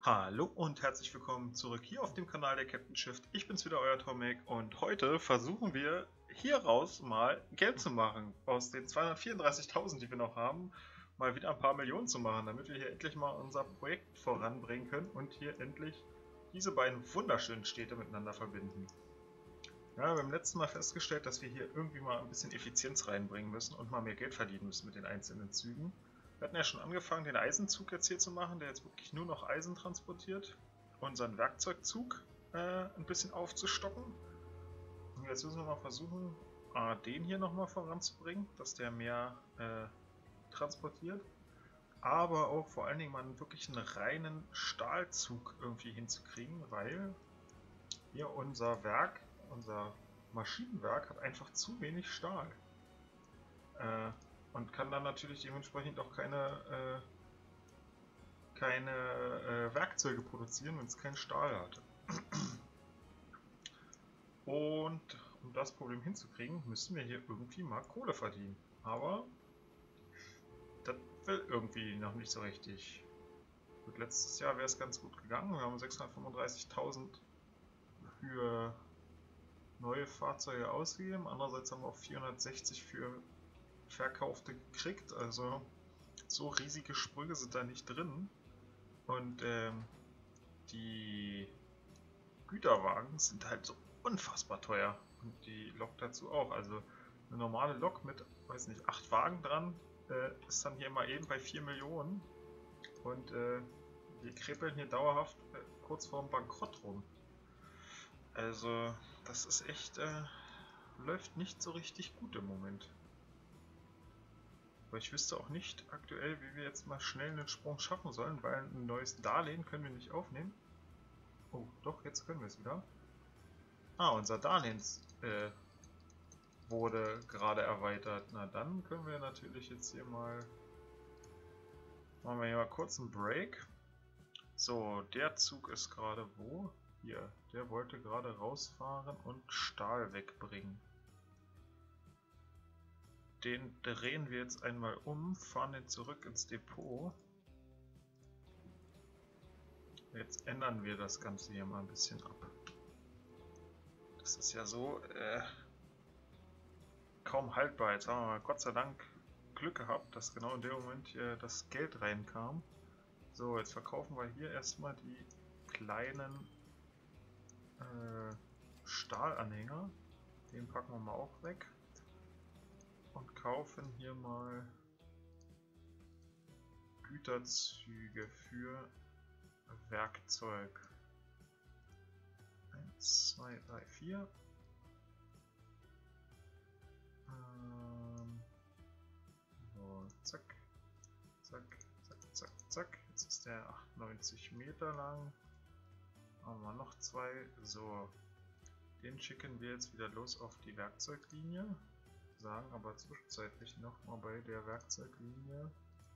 Hallo und herzlich willkommen zurück hier auf dem Kanal der Captain Shift. Ich bin's wieder, euer Tomek, und heute versuchen wir hieraus mal Geld zu machen. Aus den 234.000, die wir noch haben, mal wieder ein paar Millionen zu machen, damit wir hier endlich mal unser Projekt voranbringen können und hier endlich diese beiden wunderschönen Städte miteinander verbinden. Ja, wir haben letztes Mal festgestellt, dass wir hier irgendwie mal ein bisschen Effizienz reinbringen müssen und mal mehr Geld verdienen müssen mit den einzelnen Zügen. Wir hatten ja schon angefangen, den Eisenzug jetzt hier zu machen, der jetzt wirklich nur noch Eisen transportiert. Unseren Werkzeugzug ein bisschen aufzustocken. Und jetzt müssen wir mal versuchen, den hier nochmal voranzubringen, dass der mehr transportiert. Aber auch vor allen Dingen mal wirklich einen reinen Stahlzug irgendwie hinzukriegen, weil hier unser Maschinenwerk hat einfach zu wenig Stahl. Und kann dann natürlich dementsprechend auch keine Werkzeuge produzieren, wenn es keinen Stahl hat. Und um das Problem hinzukriegen, müssen wir hier irgendwie mal Kohle verdienen. Aber das will irgendwie noch nicht so richtig. Gut, letztes Jahr wäre es ganz gut gegangen. Wir haben 635.000 für neue Fahrzeuge ausgegeben. Andererseits haben wir auch 460 für verkaufte gekriegt. Also so riesige Sprünge sind da nicht drin. Und die Güterwagen sind halt so unfassbar teuer. Und die Lok dazu auch. Also eine normale Lok mit, weiß nicht, 8 Wagen dran ist dann hier mal eben bei 4 Millionen. Und wir krepeln hier dauerhaft kurz vorm Bankrott rum. Also das ist echt, läuft nicht so richtig gut im Moment. Aber ich wüsste auch nicht aktuell, wie wir jetzt mal schnell einen Sprung schaffen sollen, weil ein neues Darlehen können wir nicht aufnehmen. Oh, doch, jetzt können wir es wieder. Unser Darlehen wurde gerade erweitert. Na dann können wir natürlich jetzt hier mal... Machen wir hier mal kurz einen Break. So, der Zug ist gerade wo? Hier, der wollte gerade rausfahren und Stahl wegbringen. Den drehen wir jetzt einmal um, fahren den zurück ins Depot. Jetzt ändern wir das Ganze hier mal ein bisschen ab. Das ist ja so kaum haltbar. Jetzt haben wir mal Gott sei Dank Glück gehabt, dass genau in dem Moment hier das Geld reinkam. So, jetzt verkaufen wir hier erstmal die kleinen Stahlanhänger. Den packen wir mal auch weg. Und kaufen hier mal Güterzüge für Werkzeug. 1, 2, 3, 4. So, zack, zack, zack, zack, zack. Jetzt ist der 98 Meter lang. Haben wir noch zwei. So, den schicken wir jetzt wieder los auf die Werkzeuglinie. Sagen aber zwischenzeitlich nochmal bei der Werkzeuglinie,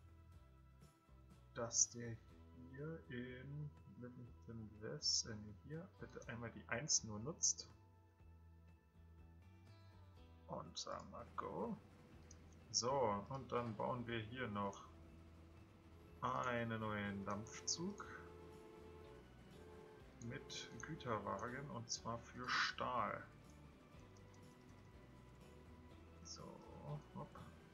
dass der hier in Livingston West, hier bitte einmal die 1 nur nutzt. Und sagen wir Go. So, und dann bauen wir hier noch einen neuen Dampfzug mit Güterwagen, und zwar für Stahl. So, hopp.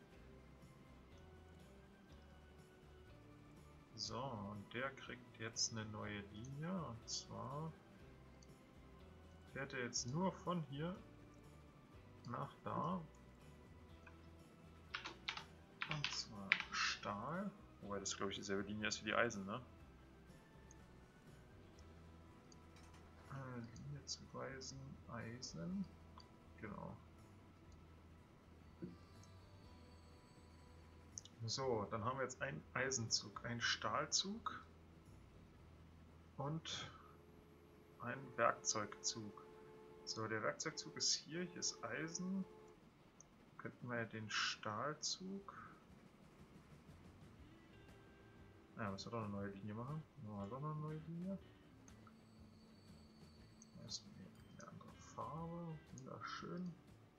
So, und der kriegt jetzt eine neue Linie, und zwar fährt er jetzt nur von hier nach da. Und zwar Stahl. Wobei das, glaube ich, dieselbe Linie ist wie die Eisen, ne? Linie zuweisen, Eisen. Genau. So, dann haben wir jetzt einen Eisenzug, einen Stahlzug und einen Werkzeugzug. So, der Werkzeugzug ist hier ist Eisen. Könnten wir den Stahlzug... Ja, müssen wir doch eine neue Linie machen. Machen wir doch noch eine neue Linie. Erstmal eine andere Farbe, wunderschön.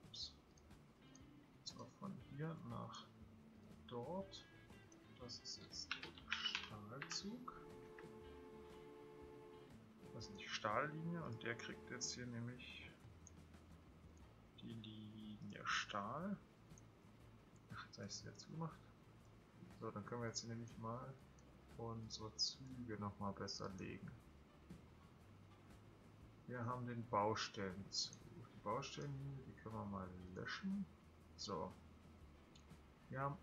So, von hier nach dort. Das ist jetzt Stahlzug. Das ist die Stahllinie und der kriegt jetzt hier nämlich die Linie Stahl. Ach, jetzt habe ich es jetzt gemacht. So, dann können wir jetzt hier nämlich mal unsere Züge nochmal besser legen. Wir haben den Baustellenzug. Die Baustellenlinie, die können wir mal löschen. So. Wir haben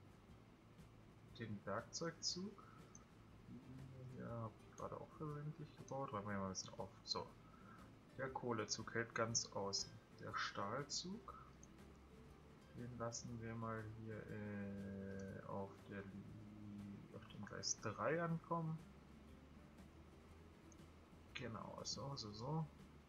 den Werkzeugzug. Die hier habe ich gerade auch versehentlich gebaut. Räumen wir mal ein bisschen auf. So. Der Kohlezug hält ganz außen. Der Stahlzug, den lassen wir mal hier auf dem Gleis 3 ankommen. Genau, so.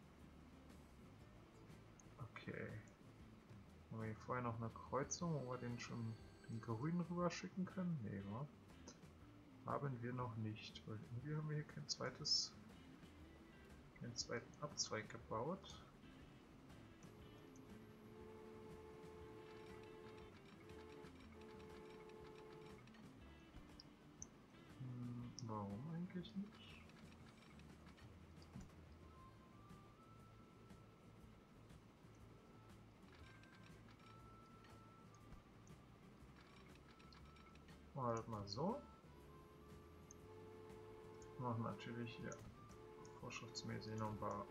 Okay. Haben wir hier vorher noch eine Kreuzung, wo wir den grünen rüber schicken können? Nee, wa? Haben wir noch nicht, weil irgendwie haben wir hier keinen zweiten Abzweig gebaut. Warum eigentlich nicht? Machen wir das mal so. Machen natürlich hier vorschriftsmäßig noch ein paar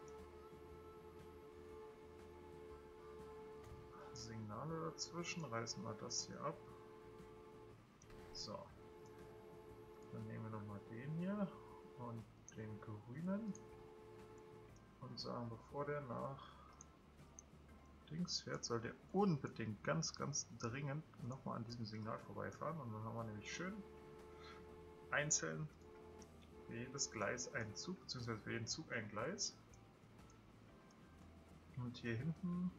Signale dazwischen. Reißen wir das hier ab. So. Dann nehmen wir nochmal den hier und den grünen und sagen, bevor der nach Dings fährt, soll der unbedingt ganz dringend nochmal an diesem Signal vorbeifahren. Und dann haben wir nämlich schön einzeln für jedes Gleis einen Zug, beziehungsweise für jeden Zug ein Gleis. Und hier hinten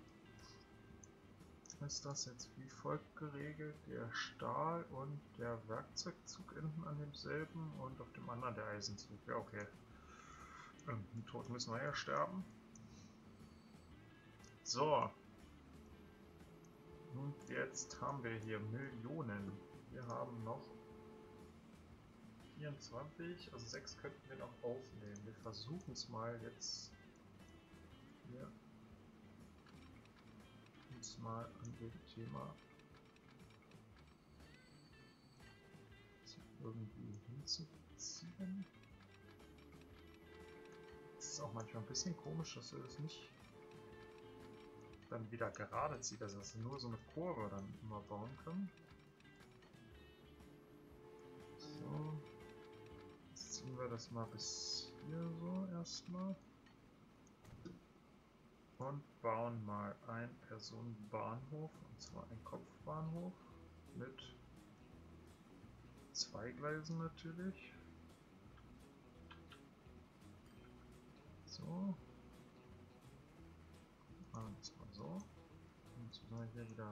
ist das jetzt wie folgt geregelt: der Stahl- und der Werkzeugzug enden an demselben und auf dem anderen der Eisenzug. Ja, okay. Irgendein Tod müssen wir ja sterben. So. Und jetzt haben wir hier Millionen. Wir haben noch 24, also 6 könnten wir noch aufnehmen. Wir versuchen es mal jetzt hier uns mal an dem Thema irgendwie hinzuziehen. Es ist auch manchmal ein bisschen komisch, dass wir das nicht dann wieder gerade zieht, also dass wir nur so eine Kurve dann immer bauen können. So, jetzt ziehen wir das mal bis hier so erstmal und bauen mal einen Personenbahnhof, und zwar einen Kopfbahnhof mit 2 Gleisen natürlich. So. Machen wir das mal so. Und jetzt müssen wir hier wieder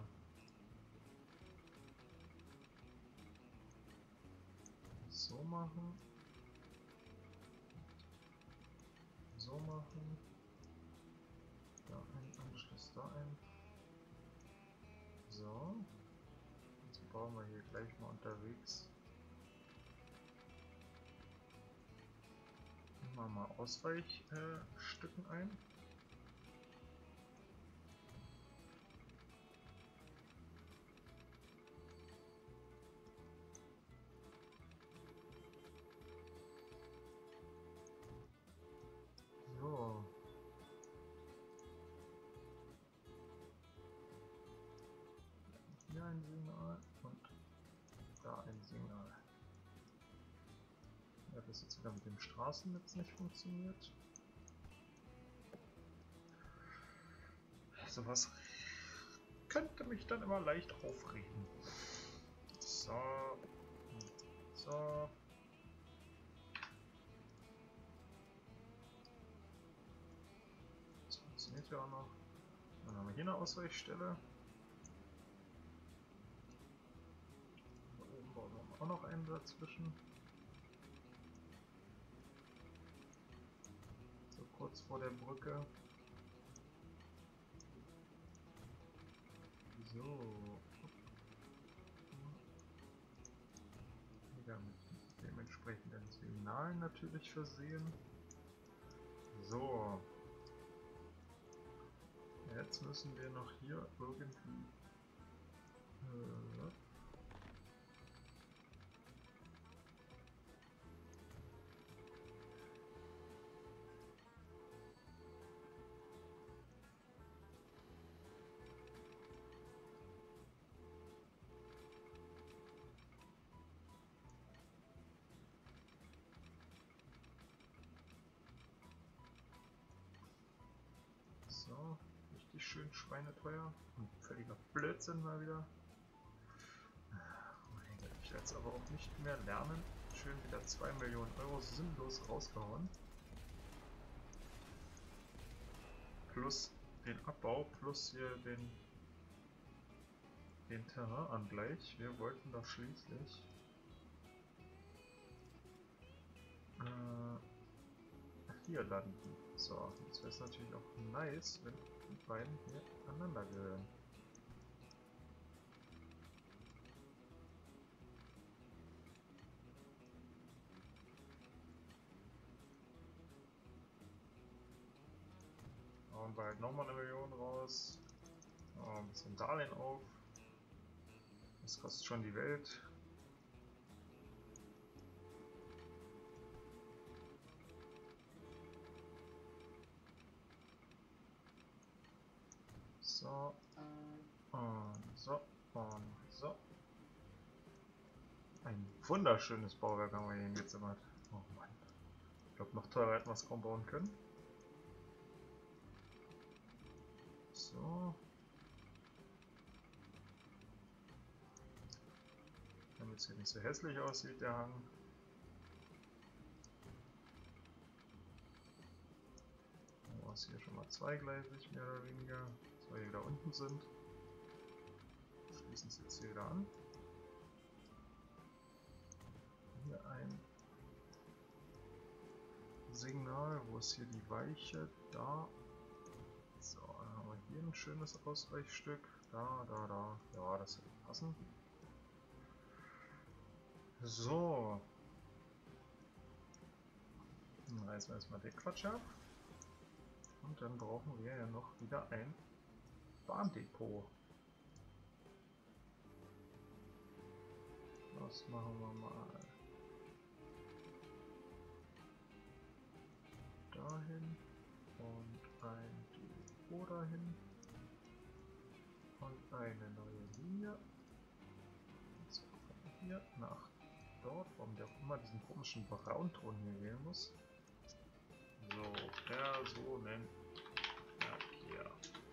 so machen. So machen. Da ein Anschluss, da ein. So. Jetzt bauen wir hier gleich mal unterwegs. Machen wir mal Ausweichstücken ein. So. Hier ein Signal und da ein Signal. Ja, das jetzt wieder mit dem Straßennetz nicht funktioniert. Sowas könnte mich dann immer leicht aufregen. So. So. Das funktioniert ja auch noch. Dann haben wir hier eine Ausweichstelle. Da oben bauen wir auch noch einen dazwischen. So kurz vor der Brücke. So. Wieder mit dementsprechenden Signalen natürlich versehen. So. Jetzt müssen wir noch hier irgendwie... So, richtig schön schweineteuer und völliger Blödsinn mal wieder. Mein Gott, ich werde es aber auch nicht mehr lernen. Schön wieder 2 Millionen Euro sinnlos rausgehauen. Plus den Abbau, plus hier den Terrainangleich. Wir wollten doch schließlich hier landen. So, jetzt wäre es natürlich auch nice, wenn die beiden hier aneinander gehören. Hauen wir halt nochmal 1 Million raus. Ein bisschen Darlehen auf. Das kostet schon die Welt. So. Und so. Und so. Ein wunderschönes Bauwerk haben wir hier hingezimmert. Oh Mann. Ich glaube, noch teurer hätten wir es kaum bauen können. So. Damit es hier nicht so hässlich aussieht, der Hang. Oh, ist hier schon mal zweigleisig, mehr oder weniger. Zwei hier da unten sind. Schließen es jetzt hier wieder an. Hier ein Signal, wo ist hier die Weiche? Da. So, dann haben wir hier ein schönes Ausweichstück. Da. Ja, das wird passen. So. Dann reißen wir erstmal den Quatsch ab. Und dann brauchen wir ja noch wieder ein Bahndepot. Das machen wir mal dahin und ein Depot dahin und eine neue Linie. So, von hier nach dort, warum der auch immer diesen komischen Braunton hier wählen muss. So, Personenverkehr.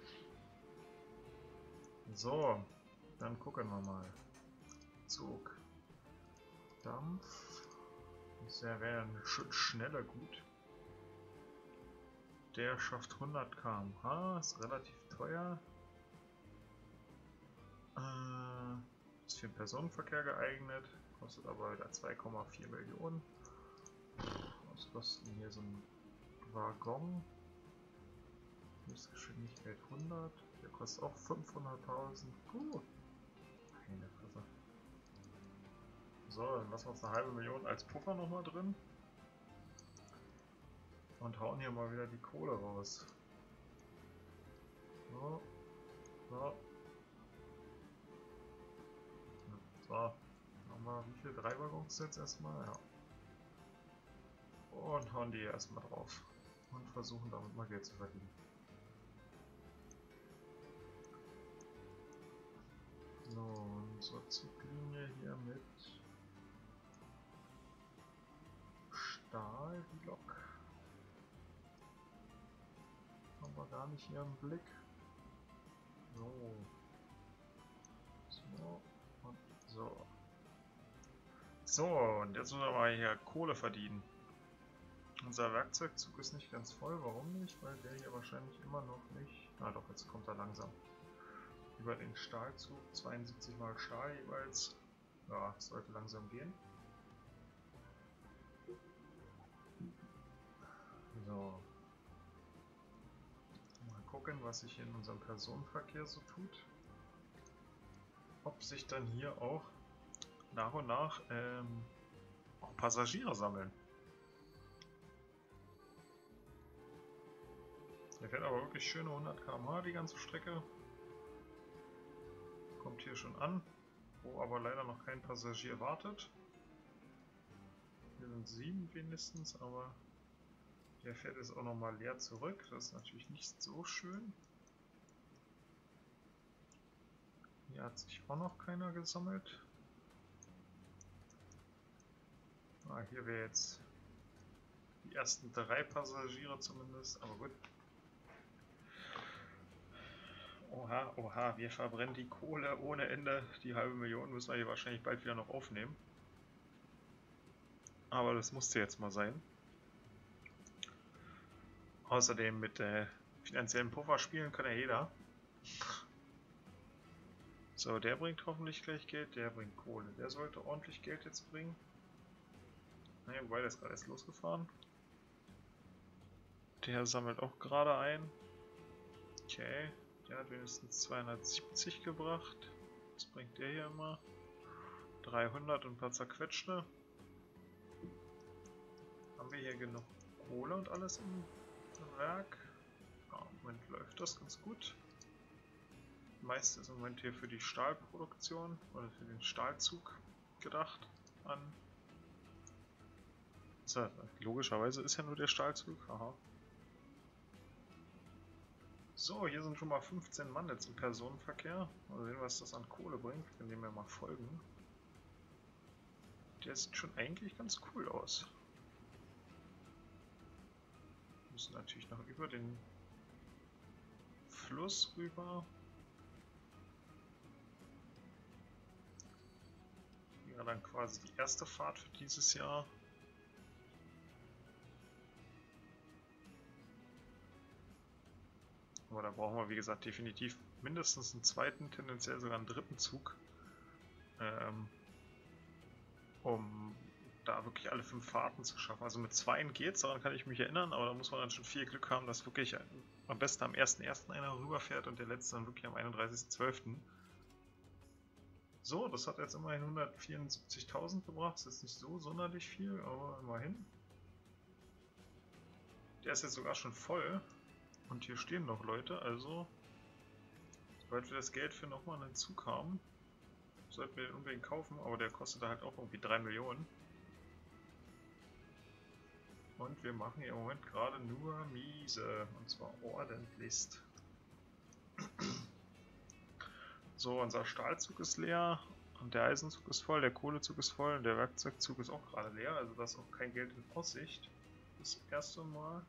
So, dann gucken wir mal. Zug. Dampf. Das wäre ein schneller gut. Der schafft 100 km/h, ist relativ teuer. Ist für den Personenverkehr geeignet, kostet aber wieder 2,4 Millionen. Was kostet hier so ein Waggon? Höchstgeschwindigkeit 100, der kostet auch 500.000. Meine Fresse. So, dann lassen wir uns 1/2 Million als Puffer nochmal drin. Und hauen hier mal wieder die Kohle raus. So. So. So. Haben wir wie viel? 3 Waggons jetzt erstmal? Ja. Und hauen die erstmal drauf. Und versuchen damit mal Geld zu verdienen. So, unsere Zuglinie hier mit Stahl, die Lok. Haben wir gar nicht hier im Blick. So. So. Und so. So, und jetzt müssen wir mal hier Kohle verdienen. Unser Werkzeugzug ist nicht ganz voll. Warum nicht? Weil der hier wahrscheinlich immer noch nicht... Na doch, jetzt kommt er langsam. Über den Stahlzug. 72 mal Stahl jeweils. Ja, sollte langsam gehen. So. Mal gucken, was sich in unserem Personenverkehr so tut. Ob sich dann hier auch nach und nach auch Passagiere sammeln. Der fährt aber wirklich schöne 100 km/h die ganze Strecke. Kommt hier schon an, wo aber leider noch kein Passagier wartet. Hier sind 7 wenigstens, aber der fährt jetzt auch nochmal leer zurück. Das ist natürlich nicht so schön. Hier hat sich auch noch keiner gesammelt. Hier wäre jetzt die ersten 3 Passagiere zumindest, aber gut. Oha, oha, wir verbrennen die Kohle ohne Ende. Die halbe Million müssen wir hier wahrscheinlich bald wieder noch aufnehmen. Aber das musste jetzt mal sein. Außerdem mit finanziellen Puffer spielen kann ja jeder. So, der bringt hoffentlich gleich Geld, der bringt Kohle. Der sollte ordentlich Geld jetzt bringen. Naja, wobei, der ist gerade erst losgefahren. Der sammelt auch gerade ein. Okay, der hat wenigstens 270 gebracht. Was bringt der hier immer? 300 und ein paar zerquetschte. Haben wir hier genug Kohle und alles im Werk? Ja, im Moment läuft das ganz gut. Meist ist im Moment hier für die Stahlproduktion oder für den Stahlzug gedacht an. So, logischerweise ist ja nur der Stahlzug. Aha. So, hier sind schon mal 15 Mann jetzt im Personenverkehr. Mal sehen, was das an Kohle bringt, wenn wir mal folgen. Der sieht schon eigentlich ganz cool aus. Wir müssen natürlich noch über den Fluss rüber. Wäre dann quasi die erste Fahrt für dieses Jahr. Aber da brauchen wir, wie gesagt, definitiv mindestens einen zweiten, tendenziell sogar einen dritten Zug, um da wirklich alle 5 Fahrten zu schaffen. Also mit 2 geht's, daran kann ich mich erinnern, aber da muss man dann schon viel Glück haben, dass wirklich am besten am 1.1. einer rüberfährt und der letzte dann wirklich am 31.12. So, das hat jetzt immerhin 174.000 gebracht, das ist jetzt nicht so sonderlich viel, aber immerhin. Der ist jetzt sogar schon voll. Und hier stehen noch Leute, also sobald wir das Geld für nochmal einen Zug haben, sollten wir den unbedingt kaufen, aber der kostet halt auch irgendwie 3 Millionen. Und wir machen hier im Moment gerade nur miese, und zwar ordentlichst. So, unser Stahlzug ist leer und der Eisenzug ist voll, der Kohlezug ist voll und der Werkzeugzug ist auch gerade leer, also da ist auch kein Geld in Aussicht. Das erste Mal.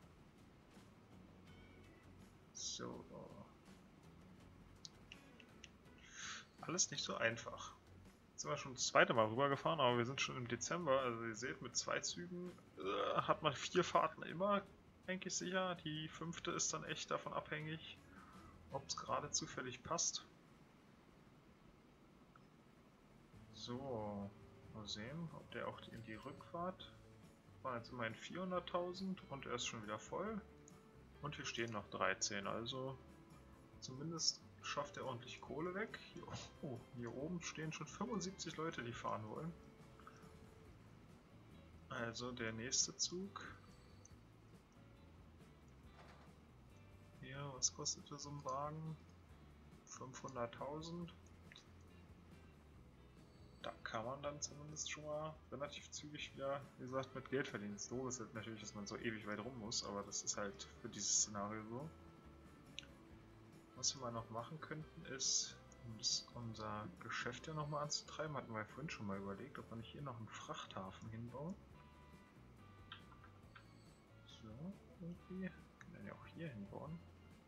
So. Alles nicht so einfach. Jetzt sind wir schon das zweite Mal rübergefahren, aber wir sind schon im Dezember. Also ihr seht, mit 2 Zügen hat man 4 Fahrten immer eigentlich sicher. Die 5. ist dann echt davon abhängig, ob es gerade zufällig passt. So, mal sehen, ob der auch in die Rückfahrt war. Jetzt immerhin 400.000 und er ist schon wieder voll. Und hier stehen noch 13, also zumindest schafft er ordentlich Kohle weg. Hier oben stehen schon 75 Leute, die fahren wollen. Also der nächste Zug. Hier, was kostete so ein Wagen? 500.000. Da kann man dann zumindest schon mal relativ zügig wieder, wie gesagt, mit Geld verdienen. Das Doofe ist halt natürlich, dass man so ewig weit rum muss, aber das ist halt für dieses Szenario so. Was wir mal noch machen könnten ist, um unser Geschäft ja nochmal anzutreiben, hatten wir ja vorhin schon mal überlegt, ob wir nicht hier noch einen Frachthafen hinbauen. So, irgendwie. Können wir ja auch hier hinbauen.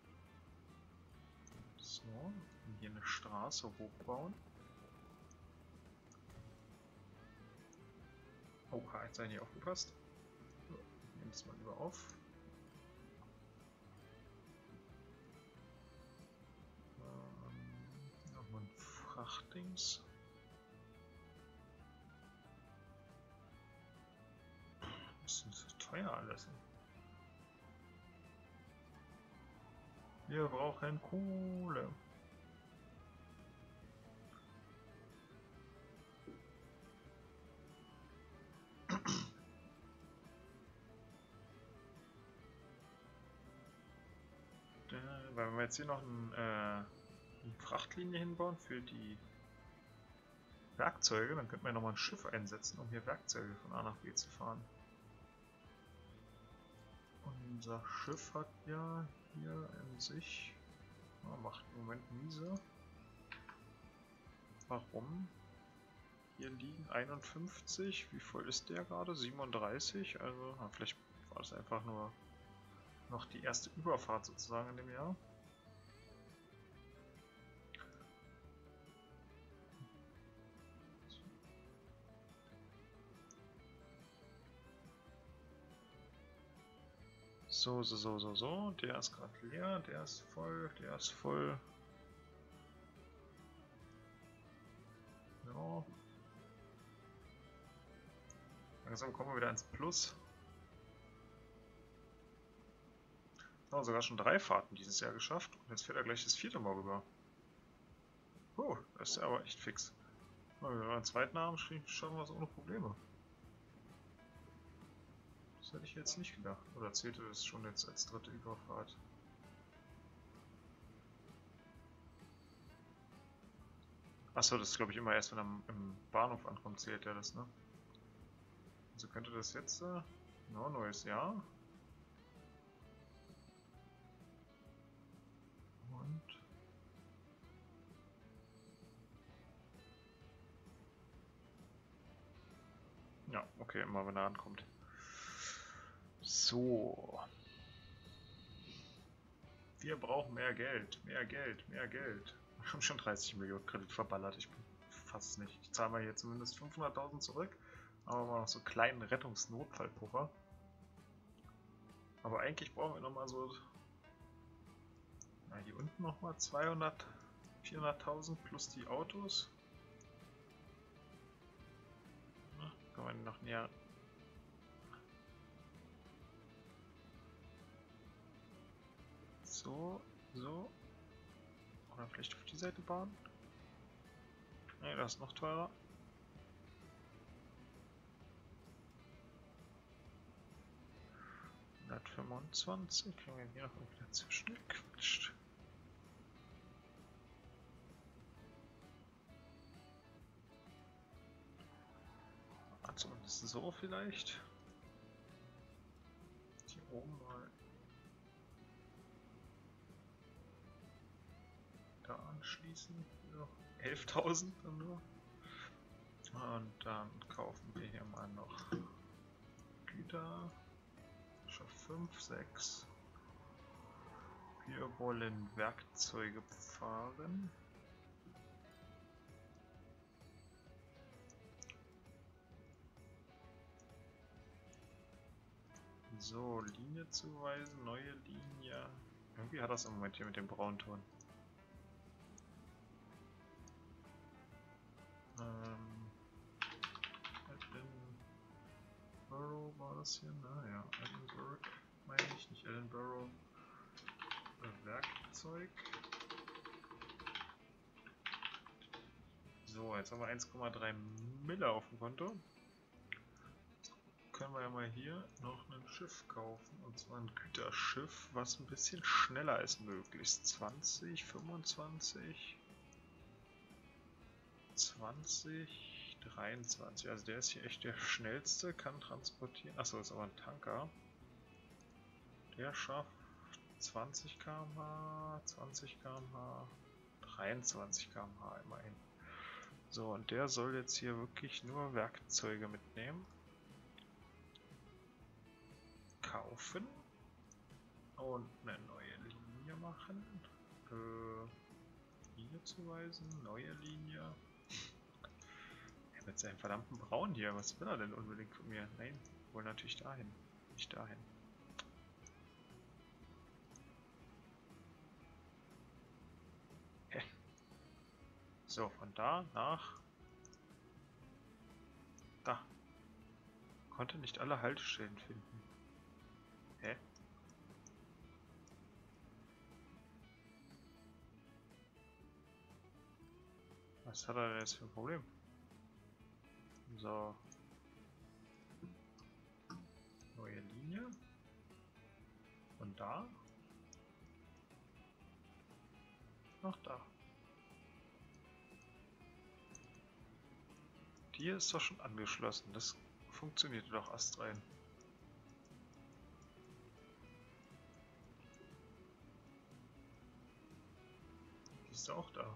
So, und hier eine Straße hochbauen. Oha, jetzt seid ihr aufgepasst. So, nehmen das mal lieber auf. Nochmal ein Frachtdings. Das ist so teuer alles. Wir brauchen Kohle. weil wenn wir jetzt hier noch eine Frachtlinie hinbauen für die Werkzeuge, dann könnten wir nochmal ein Schiff einsetzen, um hier Werkzeuge von A nach B zu fahren. Unser Schiff hat ja hier in sich, macht im Moment miese. Warum? Hier liegen 51, wie voll ist der gerade? 37, also vielleicht war das einfach nur noch die erste Überfahrt sozusagen in dem Jahr. So, der ist gerade leer, der ist voll, der ist voll. Ja. Langsam kommen wir wieder ins Plus. Oh, sogar schon 3 Fahrten dieses Jahr geschafft und jetzt fährt er gleich das 4. Mal rüber. Oh, das ist ja aber echt fix. Wenn wir einen zweiten haben, schaffen wir es ohne Probleme. Das hätte ich jetzt nicht gedacht. Oder zählte das schon jetzt als 3. Überfahrt? Achso, das ist glaube ich immer erst, wenn er im Bahnhof ankommt, zählt er das, ne? Also könnte das jetzt, neues Jahr. Und... ja, okay, immer wenn er ankommt. So. Wir brauchen mehr Geld, mehr Geld, mehr Geld. Wir haben schon 30 Millionen Kredit verballert, ich bin fast nicht. Ich zahle mal hier zumindest 500.000 zurück. Aber mal noch so einen kleinen Rettungsnotfallpuffer. Aber eigentlich brauchen wir nochmal so... na, hier unten nochmal 200, 400.000 plus die Autos. Na, können wir noch näher... so, so. Oder vielleicht auf die Seite bauen. Ne, das ist noch teurer. Können wir hier noch irgendwie dazwischen gequetscht. Zumindest so vielleicht. Hier oben mal da anschließen. 11.000 dann nur. Und dann kaufen wir hier mal noch Güter. 5, 6. Wir wollen Werkzeuge fahren. So, Linie zuweisen, neue Linie. Irgendwie hat das im Moment hier mit dem Braunton. Edinburgh war das hier? Naja, Edinburgh meine ich, nicht Edinburgh. Werkzeug. So, jetzt haben wir 1,3 Mille auf dem Konto. Können wir ja mal hier noch ein Schiff kaufen, und zwar ein Güterschiff, was ein bisschen schneller ist möglichst. 20, 25, 20, 23. Also der ist hier echt der schnellste, kann transportieren. Achso, ist aber ein Tanker. Der schafft 20 km/h, 20 km/h, 23 km/h immerhin. So, und der soll jetzt hier wirklich nur Werkzeuge mitnehmen. Kaufen. Und eine neue Linie machen. Linie zuweisen, neue Linie. Mit seinem verdammten Braun hier, was will er denn unbedingt von mir? Nein, wohl natürlich dahin, nicht dahin. Hä? So, von da nach da. Konnte nicht alle Haltestellen finden. Hä? Was hat er denn jetzt für ein Problem? So. Neue Linie. Und da. Ach da. Die hier ist doch schon angeschlossen. Das funktioniert doch astrein. Die ist auch da.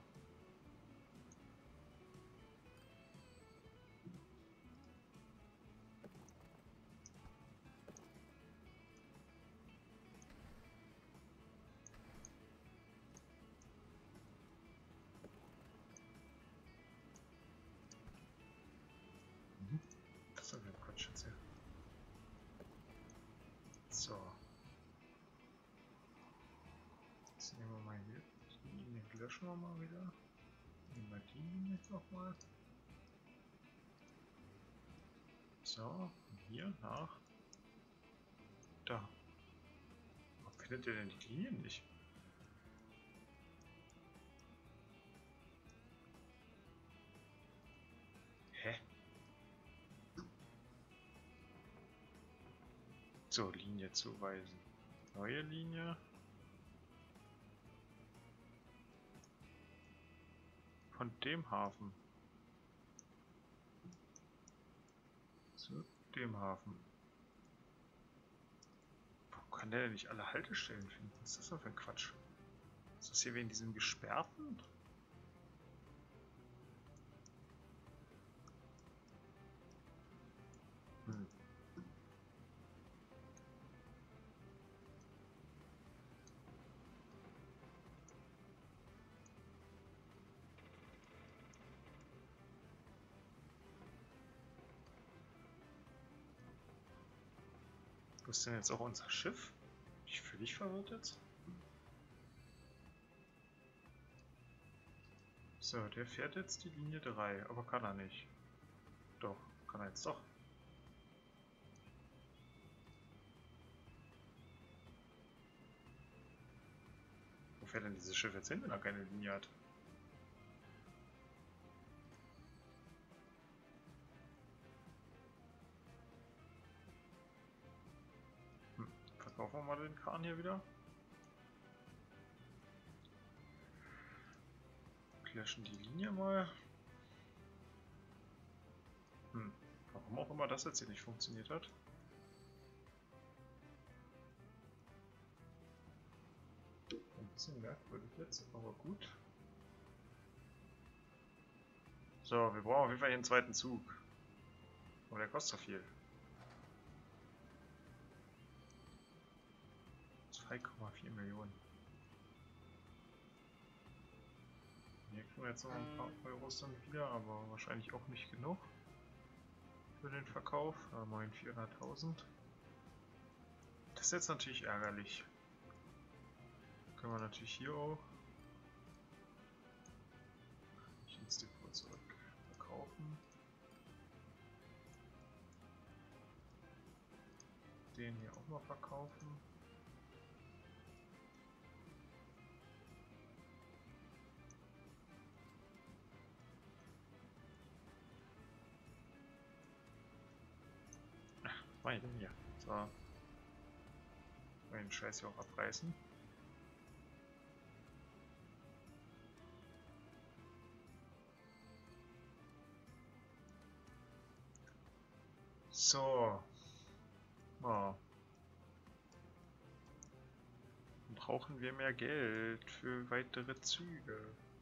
Das ist ja Quatsch jetzt hier. So. Jetzt nehmen wir mal hier. Die Linie löschen wir mal wieder. Nehmen wir die Linie nochmal. So, und hier nach. Da. Warum findet ihr denn die Linien nicht? Hä? So, Linie zuweisen. Neue Linie. Von dem Hafen. Zu dem Hafen. Warum kann der denn nicht alle Haltestellen finden? Was ist das denn für ein Quatsch? Ist das hier wegen diesem Gesperrten? Hm. Wo ist denn jetzt auch unser Schiff? Bin ich völlig verwirrt jetzt? So, der fährt jetzt die Linie 3, aber kann er nicht. Doch, kann er jetzt doch. Wo fährt denn dieses Schiff jetzt hin, wenn er keine Linie hat? Verkaufen wir mal den Kahn hier wieder. Löschen die Linie mal. Warum auch immer das jetzt hier nicht funktioniert hat. Ein bisschen merkwürdig jetzt, aber gut. So, wir brauchen auf jeden Fall hier einen zweiten Zug. Aber der kostet so viel. 2,4 Millionen. Hier kriegen wir jetzt noch ein paar Euros dann wieder, aber wahrscheinlich auch nicht genug für den Verkauf. Immerhin 400.000. Das ist jetzt natürlich ärgerlich. Können wir natürlich hier auch ins Depot zurück verkaufen. Den hier auch mal verkaufen. Was mache ich denn hier? So. Mal den Scheiß hier auch abreißen. So. Oh. Dann brauchen wir mehr Geld für weitere Züge.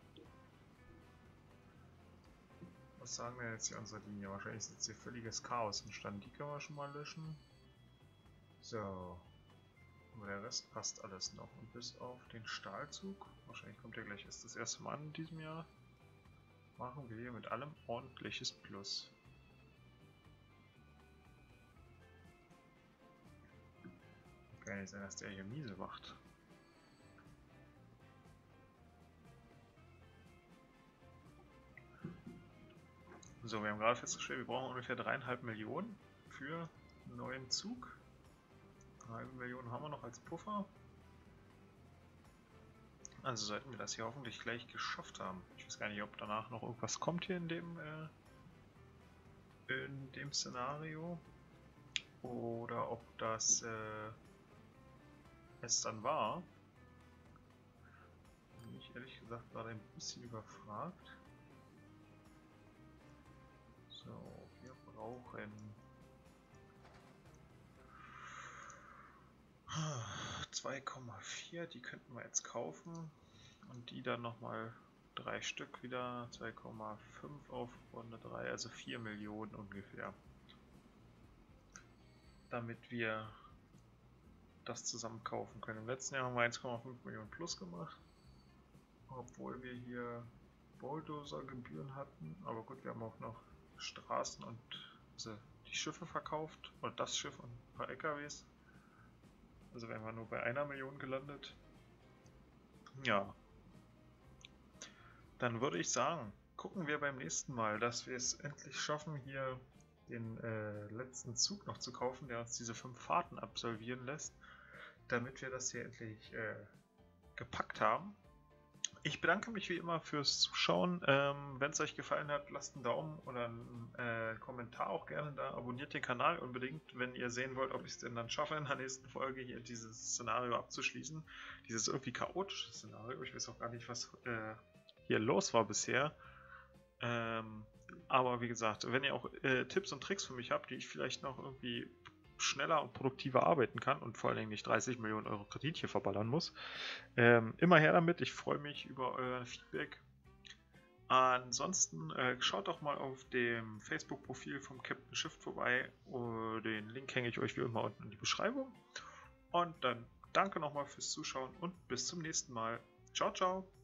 Was sagen wir jetzt hier unsere Linie? Wahrscheinlich ist jetzt hier völliges Chaos entstanden. Die können wir schon mal löschen. So. Aber der Rest passt alles noch. Und bis auf den Stahlzug, wahrscheinlich kommt der gleich erst das erste Mal in diesem Jahr, machen wir hier mit allem ordentliches Plus. Kann ja nicht sein, dass der hier miese macht. So, wir haben gerade festgestellt, wir brauchen ungefähr 3,5 Millionen für einen neuen Zug. 1 Million haben wir noch als Puffer. Also sollten wir das hier hoffentlich gleich geschafft haben. Ich weiß gar nicht, ob danach noch irgendwas kommt hier in dem Szenario. Oder ob das es dann war. ich ehrlich gesagt gerade ein bisschen überfragt. So, wir brauchen 2,4, die könnten wir jetzt kaufen. Und die dann nochmal 3 Stück wieder, 2,5 auf Runde 3, also 4 Millionen ungefähr. Damit wir das zusammen kaufen können. Im letzten Jahr haben wir 1,5 Millionen plus gemacht. Obwohl wir hier Bulldozer-Gebühren hatten. Aber gut, wir haben auch noch Straßen und also die Schiffe verkauft. Oder das Schiff und ein paar LKWs. Also wären wir nur bei 1 Million gelandet. Ja. Dann würde ich sagen, gucken wir beim nächsten Mal, dass wir es endlich schaffen, hier den letzten Zug noch zu kaufen, der uns diese 5 Fahrten absolvieren lässt, damit wir das hier endlich gepackt haben. Ich bedanke mich wie immer fürs Zuschauen. Wenn es euch gefallen hat, lasst einen Daumen oder einen Kommentar auch gerne da. Abonniert den Kanal unbedingt, wenn ihr sehen wollt, ob ich es denn dann schaffe, in der nächsten Folge hier dieses Szenario abzuschließen. Dieses irgendwie chaotische Szenario. Ich weiß auch gar nicht, was hier los war bisher. Aber wie gesagt, wenn ihr auch Tipps und Tricks für mich habt, die ich vielleicht noch irgendwie schneller und produktiver arbeiten kann und vor allen Dingen nicht 30 Millionen Euro Kredit hier verballern muss, immer her damit. Ich freue mich über euer Feedback. Ansonsten schaut doch mal auf dem Facebook-Profil vom Captain Shift vorbei. Den Link hänge ich euch wie immer unten in die Beschreibung. Und dann danke nochmal fürs Zuschauen und bis zum nächsten Mal. Ciao, ciao!